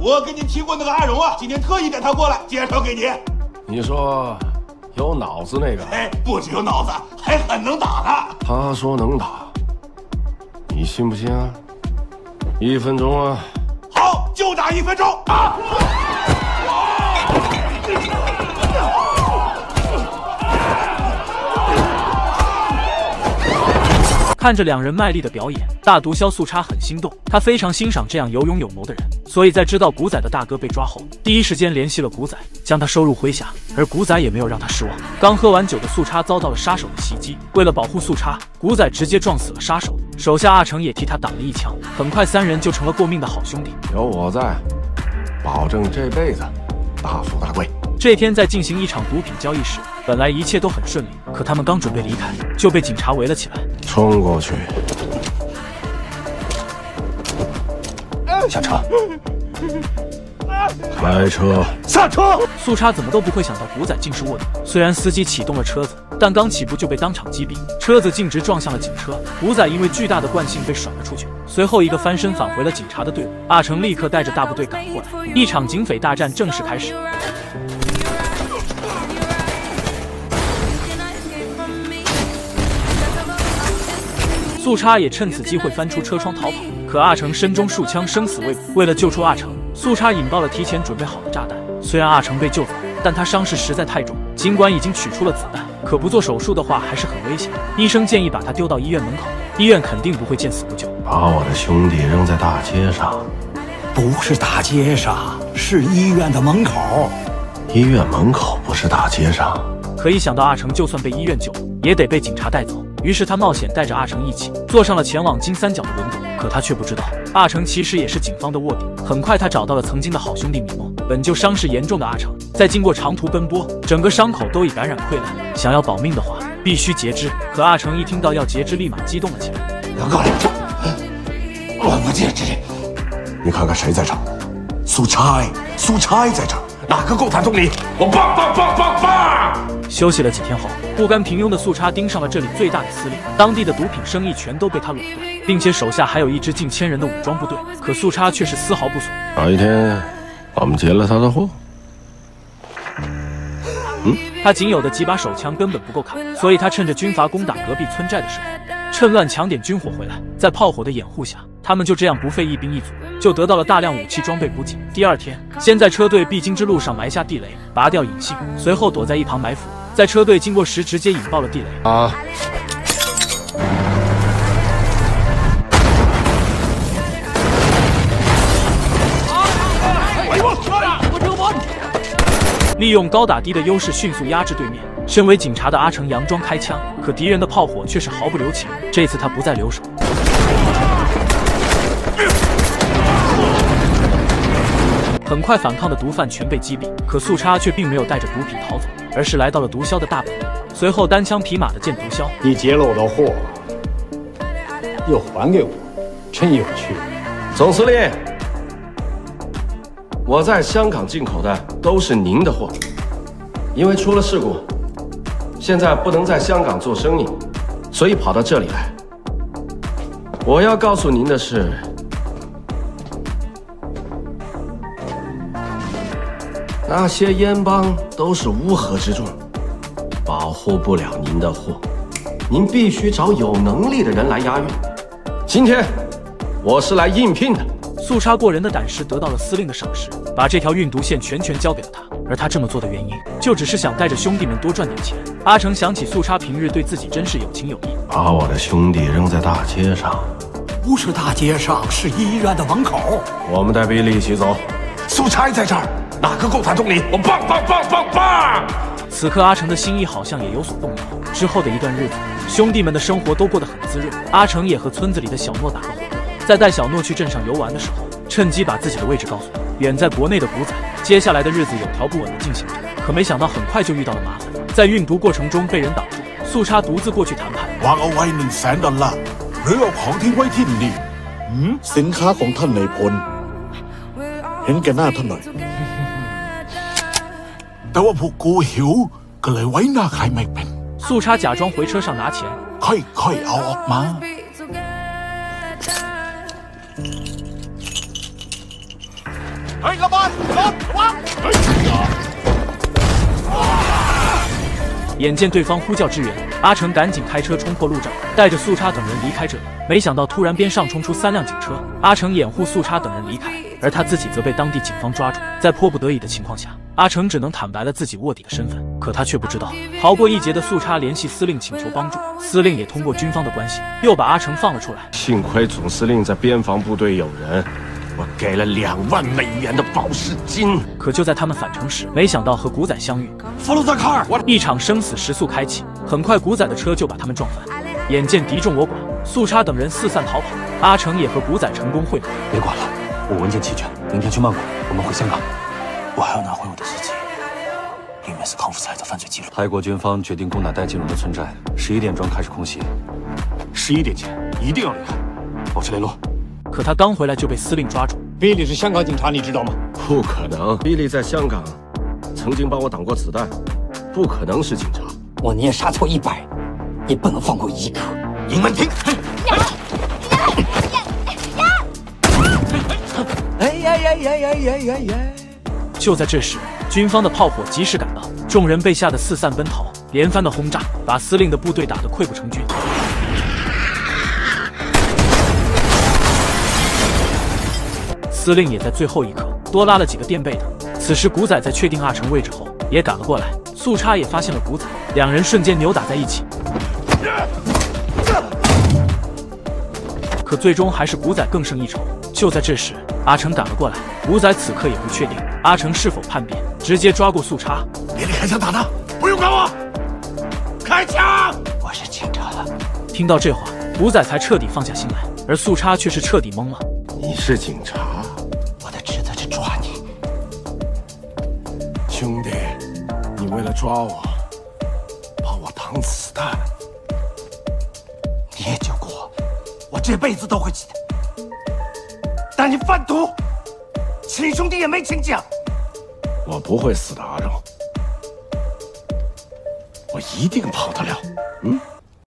我给你提过那个阿荣啊，今天特意带他过来介绍给你。 你说有脑子那个？ 哎，不仅有脑子，还很能打呢。 他说能打，你信不信啊？1分钟啊！ 好，就打1分钟啊！ 看着两人卖力的表演，大毒枭素差很心动，他非常欣赏这样有勇有谋的人，所以在知道古仔的大哥被抓后，第一时间联系了古仔，将他收入麾下。而古仔也没有让他失望，刚喝完酒的素差遭到了杀手的袭击，为了保护素差，古仔直接撞死了杀手，手下阿成也替他挡了一枪。很快3人就成了过命的好兄弟。 有我在，保证这辈子大富大贵。 这天在进行一场毒品交易时，本来一切都很顺利，可他们刚准备离开，就被警察围了起来。 冲过去，下车，开车， 下车！ 素差怎么都不会想到古仔竟是卧底，虽然司机启动了车子，但刚起步就被当场击毙，车子径直撞向了警车。古仔因为巨大的惯性被甩了出去，随后一个翻身返回了警察的队伍。阿成立刻带着大部队赶过来，一场警匪大战正式开始。素差也趁此机会翻出车窗逃跑，可阿成身中数枪，生死未卜。为了救出阿成，素差引爆了提前准备好的炸弹。虽然阿成被救走，但他伤势实在太重，尽管已经取出了子弹，可不做手术的话还是很危险。医生建议把他丢到医院门口，医院肯定不会见死不救。 把我的兄弟扔在大街上， 不是大街上，是医院的门口。 医院门口不是大街上。 可一想到阿成就算被医院救了，也得被警察带走。于是他冒险带着阿成一起坐上了前往金三角的轮渡，可他却不知道，阿成其实也是警方的卧底。很快他找到了曾经的好兄弟米诺，本就伤势严重的阿成，在经过长途奔波，整个伤口都已感染溃烂，想要保命的话，必须截肢。可阿成一听到要截肢，立马激动了起来。 杨过来，我不截肢。 你看看谁在这儿？ 苏差在这儿，哪个够打动你？我棒！ 休息了几天后，不甘平庸的素差盯上了这里最大的司令，当地的毒品生意全都被他垄断，并且手下还有一支近1000人的武装部队。可素差却是丝毫不怂。 哪一天我们劫了他的货？ 他仅有的几把手枪根本不够砍，所以他趁着军阀攻打隔壁村寨的时候，趁乱抢点军火回来。在炮火的掩护下，他们就这样不费一兵一卒，就得到了大量武器装备补给。第二天，先在车队必经之路上埋下地雷，拔掉引信，随后躲在一旁埋伏，在车队经过时直接引爆了地雷。利用高打低的优势迅速压制对面。身为警察的阿成佯装开枪，可敌人的炮火却是毫不留情。这次他不再留手，很快反抗的毒贩全被击毙。可素差却并没有带着毒品逃走，而是来到了毒枭的大本营，随后单枪匹马的见毒枭。 你劫了我的货，又还给我，真有趣。 总司令，我在香港进口的都是您的货，因为出了事故，现在不能在香港做生意，所以跑到这里来。我要告诉您的是，那些烟帮都是乌合之众，保护不了您的货，您必须找有能力的人来押运。今天我是来应聘的。 素差过人的胆识得到了司令的赏识，把这条运毒线全权交给了他。而他这么做的原因，就只是想带着兄弟们多赚点钱。阿成想起素差平日对自己真是有情有义， 把我的兄弟扔在大街上， 不是大街上，是医院的门口。 我们带比利一起走。 苏差在这儿，哪个够打动你？我棒！ 此刻阿成的心意好像也有所动摇。之后的一段日子，兄弟们的生活都过得很滋润。阿成也和村子里的小诺打个火热，在带小诺去镇上游玩的时候，趁机把自己的位置告诉了远在国内的古仔。接下来的日子有条不紊地进行着，可没想到很快就遇到了麻烦，在运毒过程中被人挡住。素差独自过去談判， 話我為$1,000,000หรือเอาของทิ้งไว้ที่นี่สินค้าของท่านนายพลเห็นแก่หน้าท่านหน่อย แต่ว่าพวกกูหิวก็เลยไว้หน้าใครไม่เป็น素差假装回车上拿钱， ค่อยๆเอาออกมา素哎，老板， 眼见对方呼叫支援，阿成赶紧开车冲破路障，带着素叉等人离开这里。没想到突然边上冲出3辆警车，阿成掩护素叉等人离开，而他自己则被当地警方抓住。在迫不得已的情况下，阿成只能坦白了自己卧底的身份。可他却不知道，逃过一劫的素叉联系司令请求帮助，司令也通过军方的关系又把阿成放了出来。 幸亏总司令在边防部队有人，我给了2万美元的保释金。 可就在他们返程时，没想到和古仔相遇， 弗鲁泽卡尔， 一场生死时速开启。很快，古仔的车就把他们撞翻。眼见敌众我寡，素叉等人四散逃跑，阿成也和古仔成功会合。 别管了，我文件齐全，明天去曼谷，我们回香港。我还要拿回我的司机，里面是康复才的犯罪记录。泰国军方决定攻打戴金荣的村寨，11点钟开始空袭，11点前一定要离开，保持联络。 可他刚回来就被司令抓住。 比利是香港警察，你知道吗？ 不可能，比利在香港曾经帮我挡过子弹，不可能是警察。 我宁杀错100，也不能放过1个。 你们听！ 就在这时，军方的炮火及时赶到，众人被吓得四散奔逃，连番的轰炸把司令的部队打得溃不成军。司令也在最后一刻多拉了几个垫背的。此时古仔在确定阿成位置后也赶了过来，素叉也发现了古仔，两人瞬间扭打在一起。可最终还是古仔更胜一筹。就在这时，阿成赶了过来，古仔此刻也不确定阿成是否叛变，直接抓过素叉。 别开枪打他，不用管我，开枪！ 我是警察了。 听到这话，古仔才彻底放下心来，而素叉却是彻底懵了。 你是警察？ 我的职责是抓你， 兄弟，你为了抓我，把我当子弹。 你也救过我，我这辈子都会记得。但你贩毒，亲兄弟也没请讲。 我不会死的，阿荣，我一定跑得了。